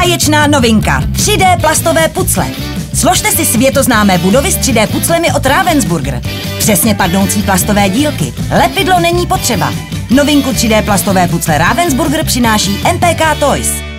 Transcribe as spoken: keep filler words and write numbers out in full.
Báječná novinka. tři dé plastové pucle. Složte si světoznámé budovy s tři dé puclemi od Ravensburger. Přesně padnoucí plastové dílky. Lepidlo není potřeba. Novinku tři dé plastové pucle Ravensburger přináší M P K Toys.